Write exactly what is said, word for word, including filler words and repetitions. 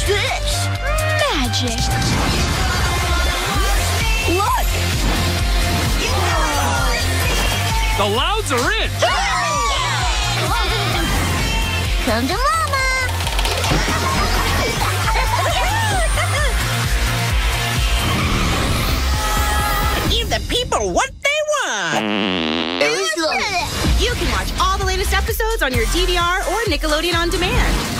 this? Magic. Look! The Louds are in! Come to Mama! Give the people what they want. It was lovely. You can watch all the latest episodes on your D V R or Nickelodeon On Demand.